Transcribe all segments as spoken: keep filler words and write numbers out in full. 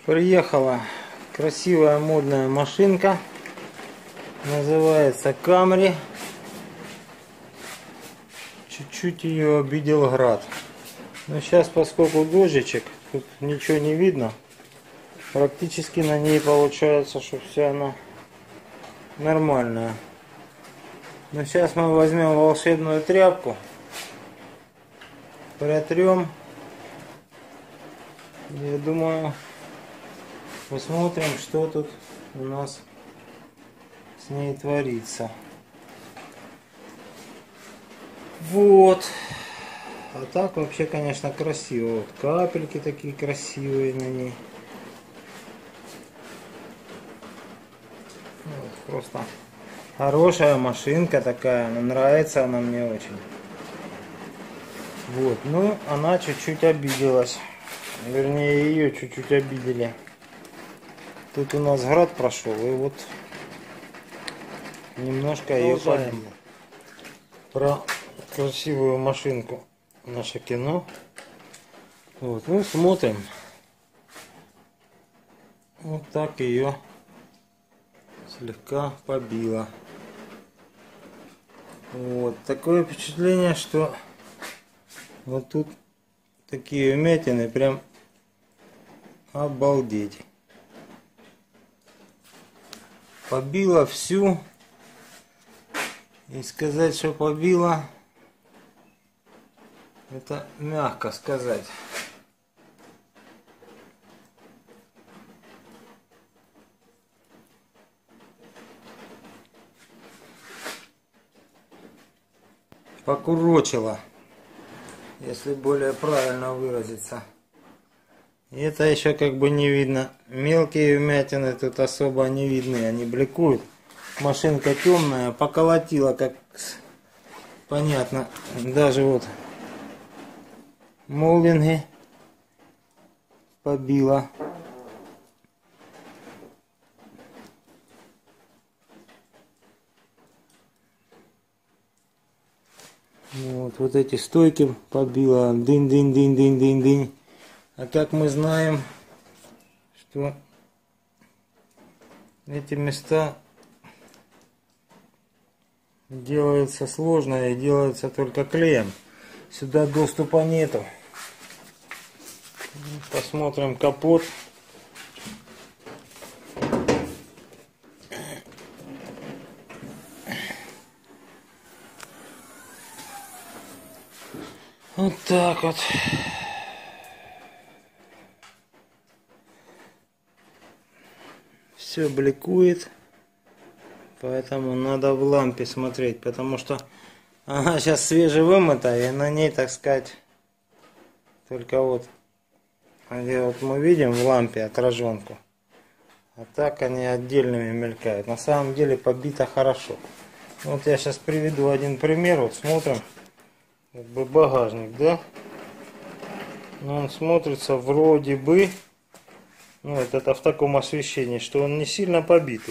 Приехала красивая модная машинка, называется Камри. Чуть-чуть ее обидел град. Но сейчас, поскольку дождичек, тут ничего не видно, практически на ней получается, что вся она нормальная. Но сейчас мы возьмем волшебную тряпку, протрем. Я думаю, посмотрим, что тут у нас с ней творится. Вот. А так вообще, конечно, красиво. Вот капельки такие красивые на ней. Вот, просто хорошая машинка такая. Нравится она мне очень. Вот. Ну, она чуть-чуть обиделась. Вернее, ее чуть-чуть обидели. Тут у нас град прошел, и вот немножко ее побил. Про красивую машинку наше кино. Вот, ну смотрим. Вот так ее слегка побило. Вот такое впечатление, что вот тут такие вмятины, прям обалдеть. Побила всю. И сказать, что побила, это мягко сказать. Покурочила, если более правильно выразиться. И это еще как бы не видно. Мелкие вмятины тут особо не видны, они бликуют. Машинка темная, поколотила, как понятно. Даже вот молдинги побила. Вот, вот эти стойки побила. Дынь-дынь-дынь-дынь-дынь-дынь. А как мы знаем, что эти места делается сложно и делается только клеем. Сюда доступа нету. Посмотрим капот. Вот так вот. Все бликует. Поэтому надо в лампе смотреть, потому что она сейчас свежевымытая, и на ней, так сказать, только вот, где вот мы видим в лампе отраженку, а так они отдельными мелькают. На самом деле побито хорошо. Вот я сейчас приведу один пример. Вот смотрим, как бы багажник, да? Но он смотрится вроде бы, ну вот это в таком освещении, что он не сильно побитый.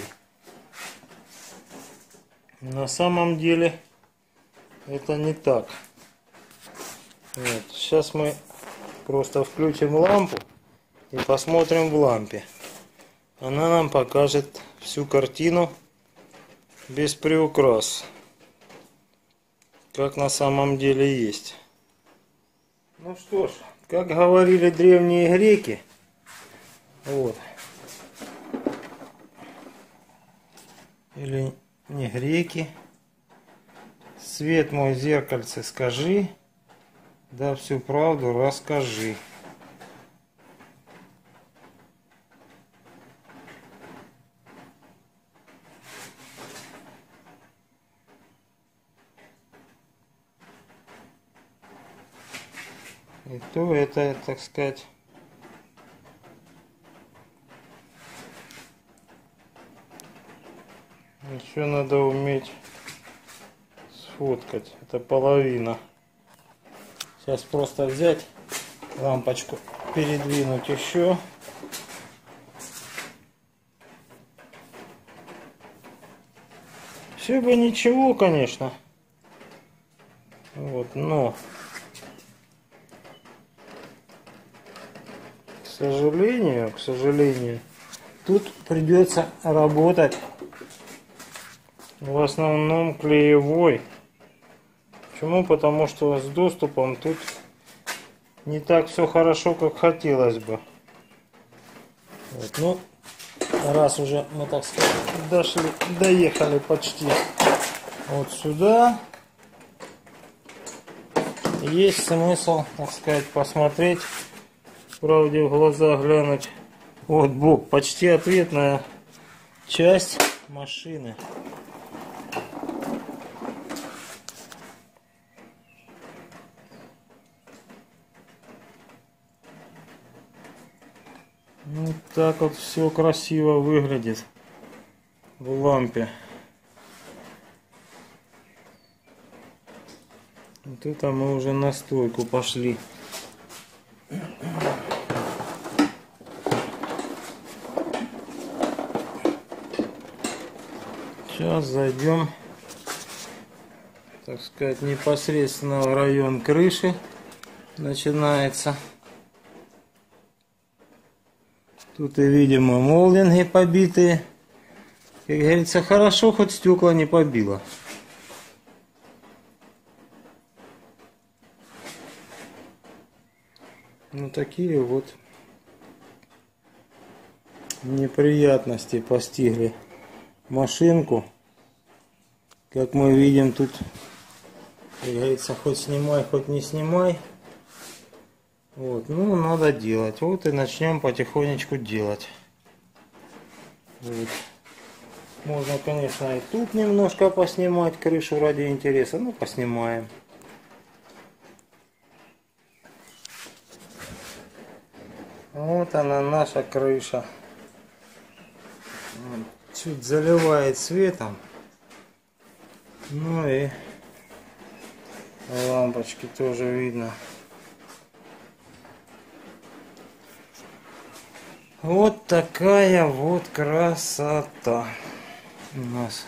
На самом деле это не так. Вот. Сейчас мы просто включим лампу и посмотрим в лампе. Она нам покажет всю картину без приукрас, как на самом деле есть. Ну что ж, как говорили древние греки, вот, или не греки: свет мой, зеркальце, скажи, да всю правду расскажи. И то это, так сказать, еще надо уметь сфоткать. Это половина. Сейчас просто взять лампочку, передвинуть еще. Все бы ничего, конечно. Вот, но сожалению, к сожалению, тут придется работать в основном клеевой. Почему? Потому что с доступом тут не так все хорошо, как хотелось бы. Вот, ну, раз уже мы, так сказать, дошли, доехали почти вот сюда, есть смысл, так сказать, посмотреть, правде в глаза глянуть. Вот бок, почти ответная часть машины. Вот так вот все красиво выглядит в лампе. Вот это мы уже на стойку пошли. Сейчас зайдем, так сказать, непосредственно в район крыши. Начинается. Тут и, видимо, молдинги побитые. Как говорится, хорошо, хоть стекла не побило. Ну, такие вот неприятности постигли машинку. Как мы видим, тут, как говорится, хоть снимай, хоть не снимай. Вот, ну, надо делать. Вот и начнем потихонечку делать. Вот. Можно, конечно, и тут немножко поснимать крышу ради интереса. Ну, поснимаем. Вот она, наша крыша. Чуть заливает светом. Ну и лампочки тоже видно. Вот такая вот красота у нас.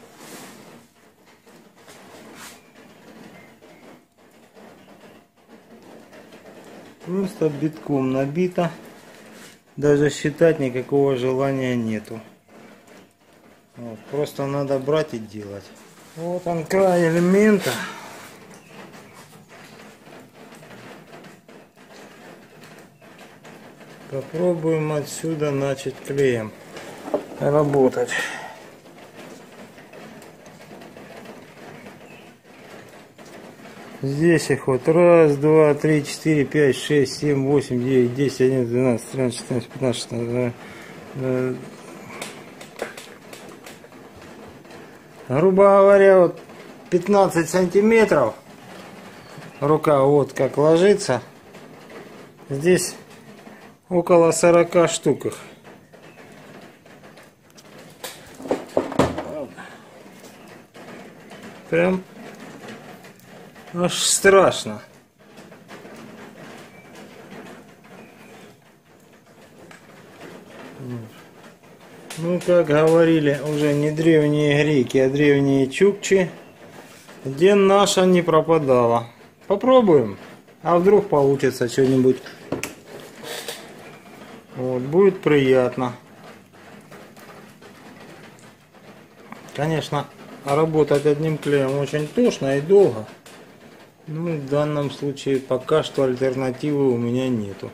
Просто битком набито. Даже считать никакого желания нету. Вот, просто надо брать и делать. Вот он, край элемента. Попробуем отсюда начать клеем работать. Здесь их вот раз, два, три, четыре, пять, шесть, семь, восемь, девять, десять, одиннадцать, двенадцать, тринадцать, четырнадцать, пятнадцать, шестнадцать. Грубо говоря, вот пятнадцать сантиметров. Рука вот как ложится. Здесь около сорока штук их. Прям аж страшно. Ну, как говорили уже не древние греки, а древние чукчи, где наша не пропадала. Попробуем, а вдруг получится что-нибудь. Вот, будет приятно. Конечно, работать одним клеем очень тошно и долго. Ну, в данном случае пока что альтернативы у меня нету.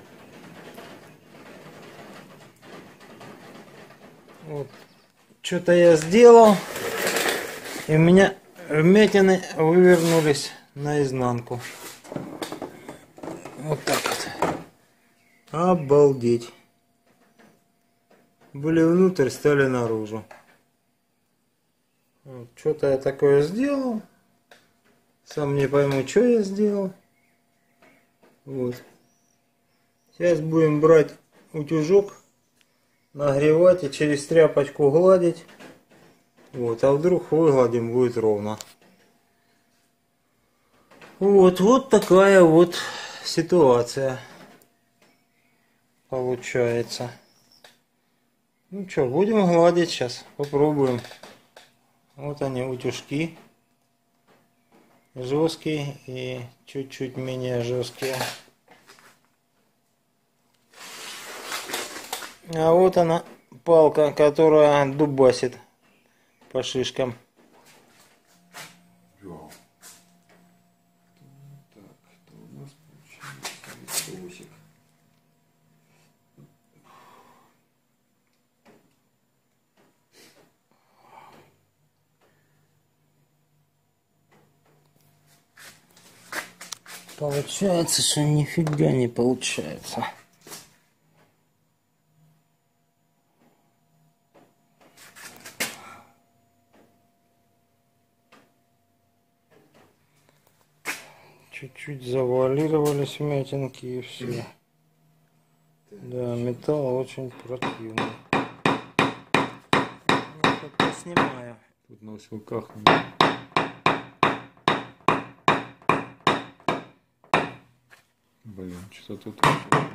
Вот. Что-то я сделал, и у меня вмятины вывернулись наизнанку. Вот так вот. Обалдеть. Были внутрь, стали наружу. Вот. Что-то я такое сделал. Сам не пойму, что я сделал. Вот. Сейчас будем брать утюжок, нагревать и через тряпочку гладить. Вот, а вдруг выгладим, будет ровно. Вот, вот такая вот ситуация получается. Ну что, будем гладить сейчас, попробуем. Вот они, утюжки. Жесткие и чуть-чуть менее жесткие. А вот она, палка, которая дубасит по шишкам. Вау. Так, что у нас получилось? Листочек. Получается, что нифига не получается. Чуть-чуть завуалировались вмятинки и все. Да, металл очень противный. Ну, как-то снимаю. Тут на усилках. Блин, что тут вообще?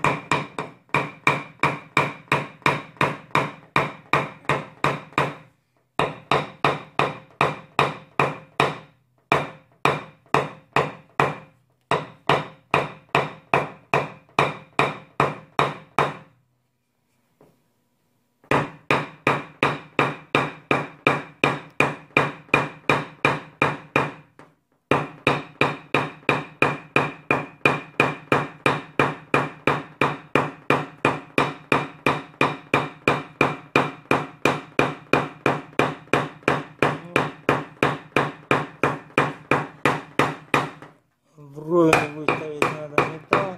Вровень выставить надо металл.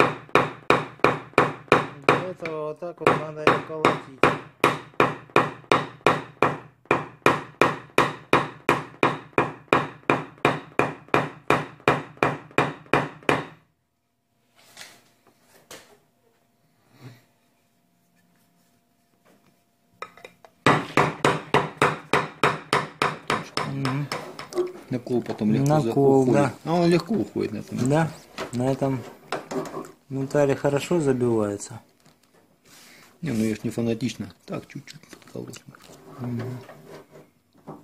Для этого вот так вот надо и колотить. Накол потом легко Накол, уходит. да. А он легко уходит на этом. Да, на этом металле хорошо забивается. Не, ну я ж не фанатично. Так, чуть-чуть подколоть. Угу.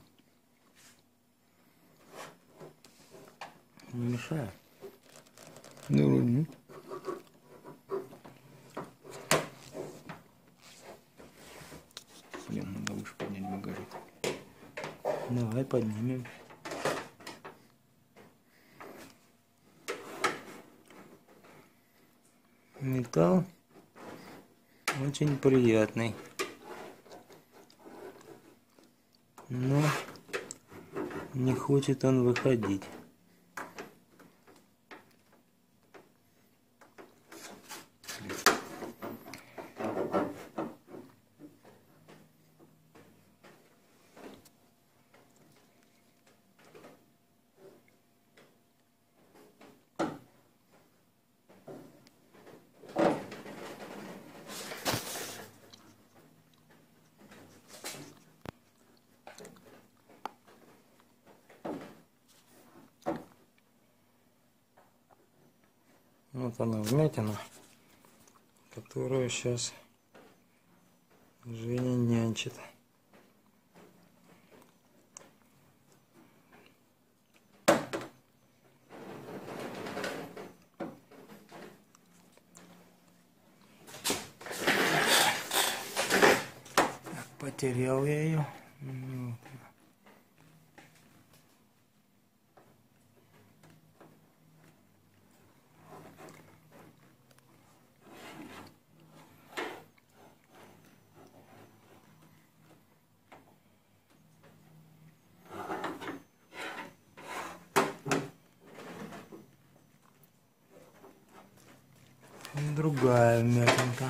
Не мешает. Да, вроде, ну. Блин, надо выше поднять багажник. Давай поднимем. Металл очень приятный, но не хочет он выходить. Вот она вмятина, которую сейчас Женя нянчит. Потерял я ее. Другая вмятинка.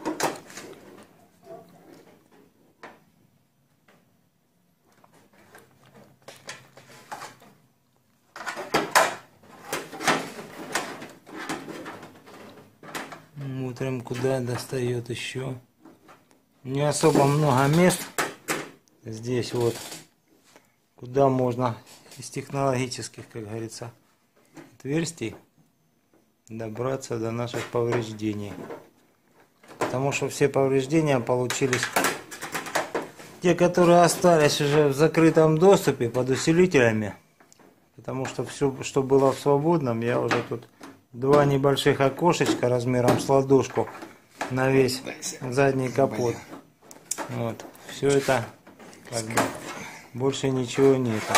Смотрим, куда достает еще. Не особо много мест здесь вот, куда можно из технологических, как говорится, отверстий добраться до наших повреждений. Потому что все повреждения получились, те, которые остались уже в закрытом доступе под усилителями. Потому что все, что было в свободном, я уже тут два небольших окошечка размером с ладошку на весь задний капот. Вот. Все это как бы больше ничего нету.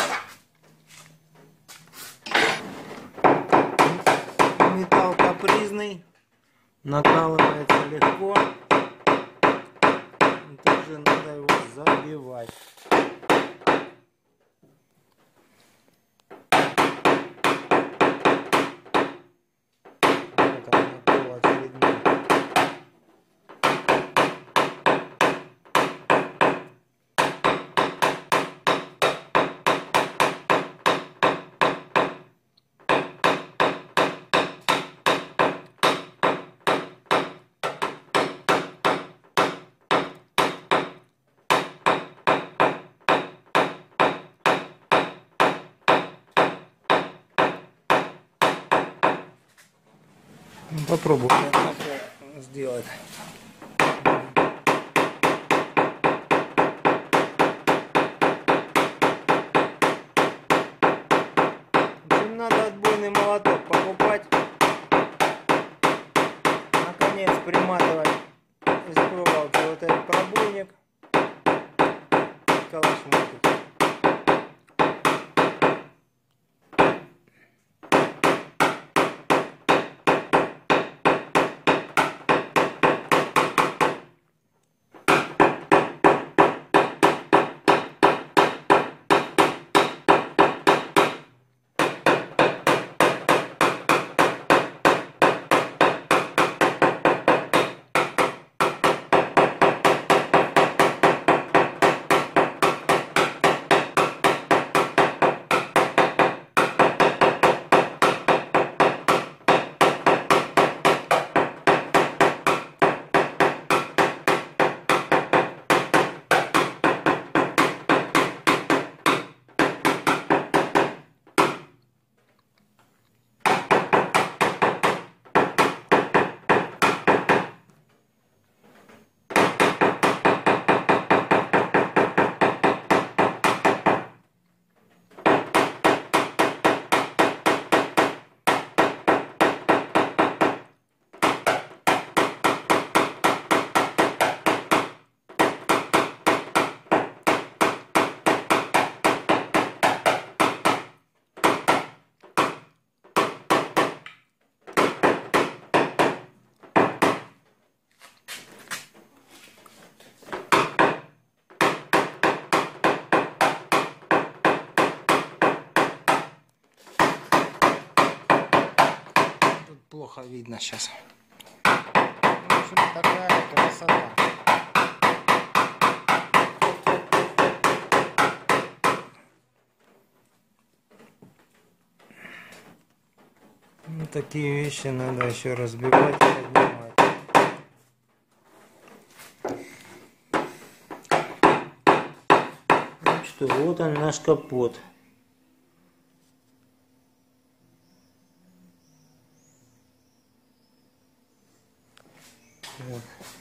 Металл капризный, накалывается легко. Также надо его забивать. Вот он, накол очередной. Попробую сделать. В общем, надо отбойный молоток покупать. Наконец приматывать из проволоки вот этот пробойник. Калашматик. Плохо видно сейчас. В общем, такая красота. Вот такие вещи надо еще разбивать и поднимать. Ну что, вот он наш капот. Вот.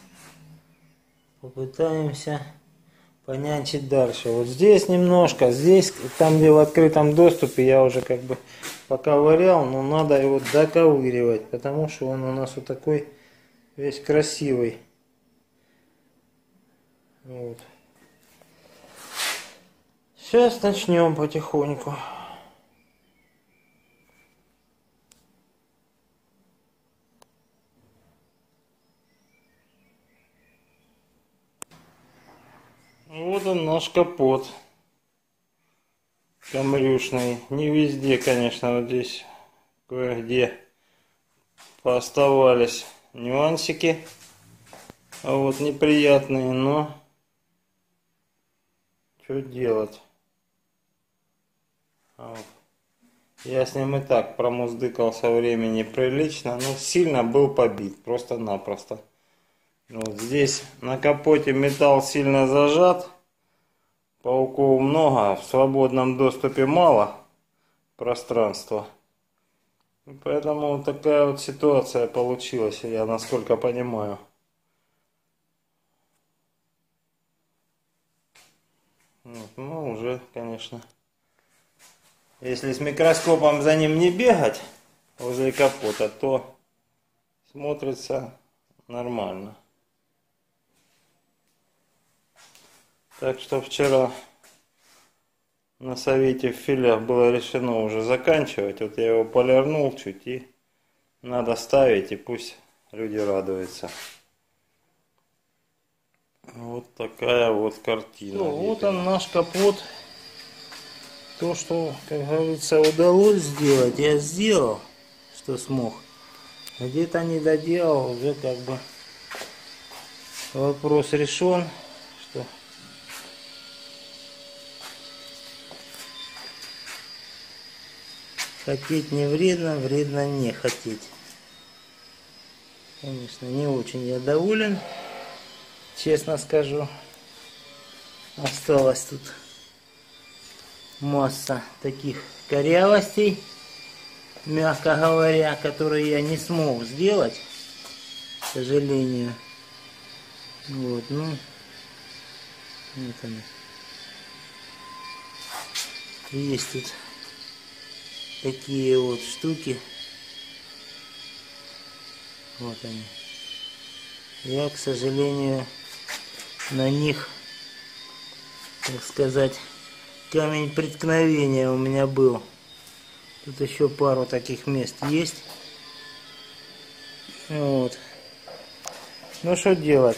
Попытаемся понянчить дальше. Вот здесь немножко, здесь, там где в открытом доступе, я уже как бы поковырял, но надо его доковыривать, потому что он у нас вот такой весь красивый. Вот. Сейчас начнем потихоньку. Вот он наш капот камрюшный. Не везде, конечно, вот здесь кое-где пооставались нюансики, а вот неприятные, но что делать? Вот. Я с ним и так промуздыкался времени прилично, но сильно был побит, просто-напросто. Вот здесь на капоте металл сильно зажат, пауков много, в свободном доступе мало пространства. Поэтому вот такая вот ситуация получилась, я насколько понимаю. Вот, ну уже, конечно, если с микроскопом за ним не бегать возле капота, то смотрится нормально. Так что вчера на совете в филях было решено уже заканчивать. Вот я его полирнул чуть, и надо ставить, и пусть люди радуются. Вот такая вот картина. Ну, вот он, наш капот. То, что, как говорится, удалось сделать, я сделал, что смог. Где-то не доделал, уже как бы вопрос решен, что хотеть не вредно, вредно не хотеть. Конечно, не очень я доволен, честно скажу. Осталось тут масса таких корявостей, мягко говоря, которые я не смог сделать, к сожалению. Вот, ну, вот они. Есть тут такие вот штуки. Вот они. Я, к сожалению, на них, так сказать, камень преткновения у меня был. Тут еще пару таких мест есть. Вот. Ну что делать?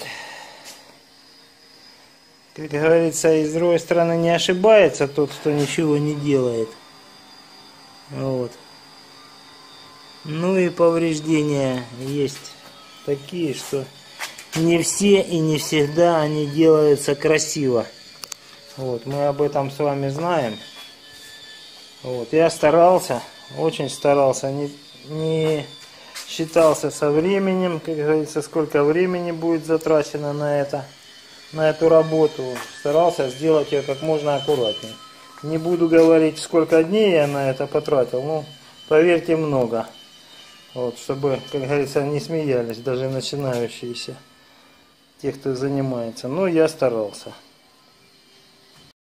Как говорится, и с другой стороны не ошибается тот, кто ничего не делает. Вот. Ну и повреждения есть такие, что не все и не всегда они делаются красиво. Вот, мы об этом с вами знаем. Вот, я старался, очень старался, не, не считался со временем, как говорится, сколько времени будет затрачено на это, на эту работу. Старался сделать ее как можно аккуратнее. Не буду говорить, сколько дней я на это потратил, но поверьте, много. Вот, чтобы, как говорится, не смеялись даже начинающиеся, те, кто занимается. Но я старался.